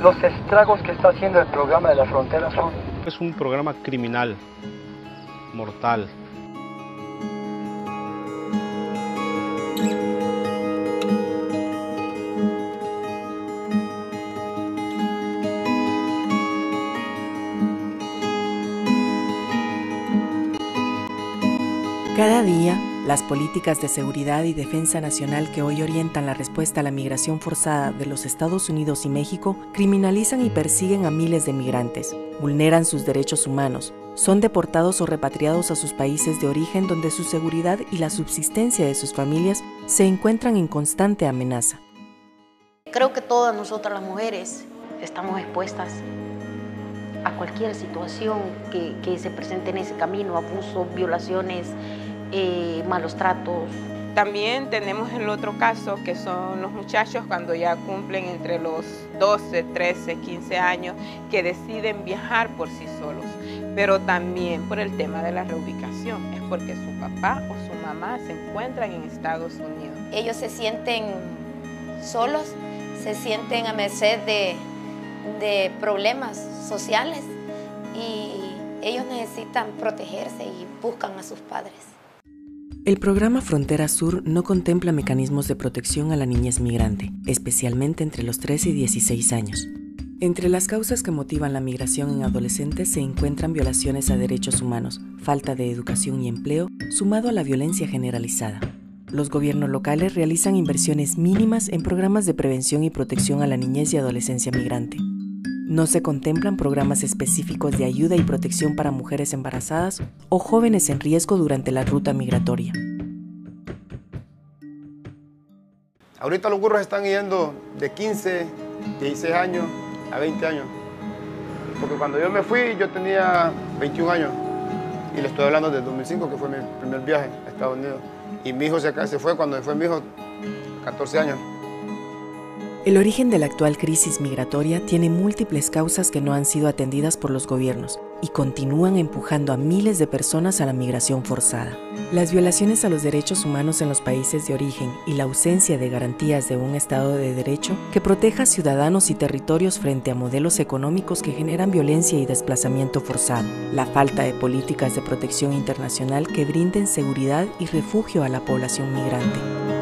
los estragos que está haciendo el programa de la Frontera Sur. Es un programa criminal, mortal. Cada día, las políticas de seguridad y defensa nacional que hoy orientan la respuesta a la migración forzada de los Estados Unidos y México criminalizan y persiguen a miles de migrantes, vulneran sus derechos humanos, son deportados o repatriados a sus países de origen donde su seguridad y la subsistencia de sus familias se encuentran en constante amenaza. Creo que todas nosotras las mujeres estamos expuestas a cualquier situación que se presente en ese camino, abusos, violaciones, malos tratos. También tenemos el otro caso, que son los muchachos cuando ya cumplen entre los 12, 13, 15 años, que deciden viajar por sí solos, pero también por el tema de la reubicación, es porque su papá o su mamá se encuentran en Estados Unidos. Ellos se sienten solos, se sienten a merced de problemas sociales y ellos necesitan protegerse y buscan a sus padres. El programa Frontera Sur no contempla mecanismos de protección a la niñez migrante, especialmente entre los 13 y 16 años. Entre las causas que motivan la migración en adolescentes se encuentran violaciones a derechos humanos, falta de educación y empleo, sumado a la violencia generalizada. Los gobiernos locales realizan inversiones mínimas en programas de prevención y protección a la niñez y adolescencia migrante. No se contemplan programas específicos de ayuda y protección para mujeres embarazadas o jóvenes en riesgo durante la ruta migratoria. Ahorita los burros están yendo de 15, 16 años a 20 años. Porque cuando yo me fui, yo tenía 21 años. Y le estoy hablando de 2005, que fue mi primer viaje a Estados Unidos. Y mi hijo se fue cuando fue mi hijo, 14 años. El origen de la actual crisis migratoria tiene múltiples causas que no han sido atendidas por los gobiernos y continúan empujando a miles de personas a la migración forzada. Las violaciones a los derechos humanos en los países de origen y la ausencia de garantías de un Estado de Derecho que proteja a ciudadanos y territorios frente a modelos económicos que generan violencia y desplazamiento forzado. La falta de políticas de protección internacional que brinden seguridad y refugio a la población migrante.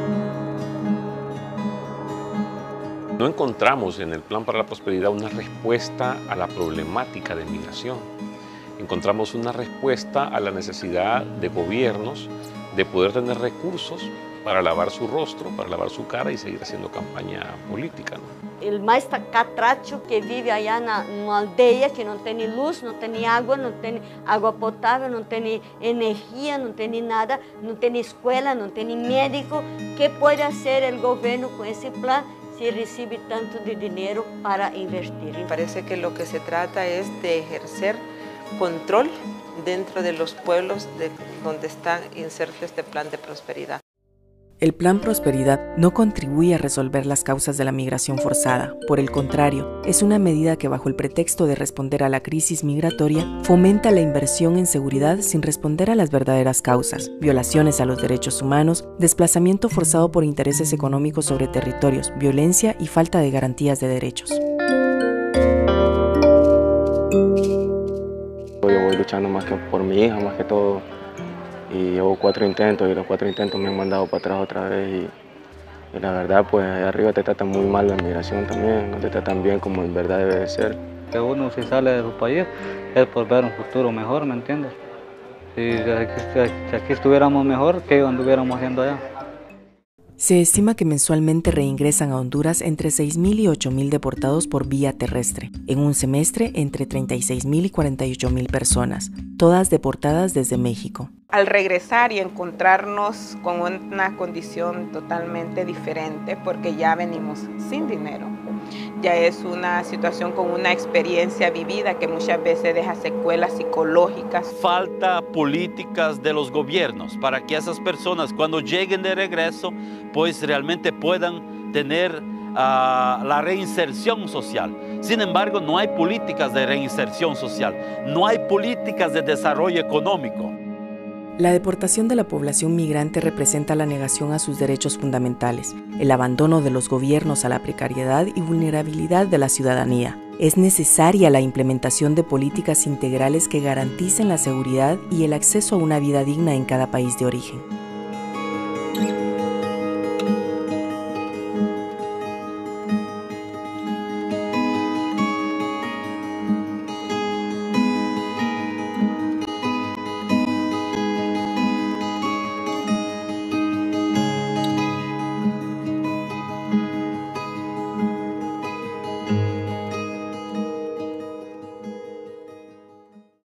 No encontramos en el Plan para la Prosperidad una respuesta a la problemática de migración. Encontramos una respuesta a la necesidad de gobiernos de poder tener recursos para lavar su rostro, para lavar su cara y seguir haciendo campaña política, ¿no? El mais catracho que vive allá en una aldea que no tiene luz, no tiene agua potable, no tiene energía, no tiene nada, no tiene escuela, no tiene médico. ¿Qué puede hacer el gobierno con ese plan si recibe tanto de dinero para invertir? Parece que lo que se trata es de ejercer control dentro de los pueblos donde está inserto este plan de prosperidad. El Plan Prosperidad no contribuye a resolver las causas de la migración forzada. Por el contrario, es una medida que bajo el pretexto de responder a la crisis migratoria, fomenta la inversión en seguridad sin responder a las verdaderas causas: violaciones a los derechos humanos, desplazamiento forzado por intereses económicos sobre territorios, violencia y falta de garantías de derechos. Yo voy luchando más que por mi hija, más que todo. Y llevo 4 intentos y los 4 intentos me han mandado para atrás otra vez y la verdad pues allá arriba te tratan muy mal la migración también, no te tratan bien como en verdad debe de ser. Que uno si sale de su país es por ver un futuro mejor, ¿me entiendes? Si aquí estuviéramos mejor, ¿qué anduviéramos haciendo allá? Se estima que mensualmente reingresan a Honduras entre 6.000 y 8.000 deportados por vía terrestre. En un semestre, entre 36.000 y 48.000 personas, todas deportadas desde México. Al regresar y encontrarnos con una condición totalmente diferente, porque ya venimos sin dinero. Ya es una situación con una experiencia vivida que muchas veces deja secuelas psicológicas. Falta políticas de los gobiernos para que esas personas cuando lleguen de regreso pues realmente puedan tener la reinserción social. Sin embargo, no hay políticas de reinserción social, no hay políticas de desarrollo económico. La deportación de la población migrante representa la negación a sus derechos fundamentales, el abandono de los gobiernos a la precariedad y vulnerabilidad de la ciudadanía. Es necesaria la implementación de políticas integrales que garanticen la seguridad y el acceso a una vida digna en cada país de origen.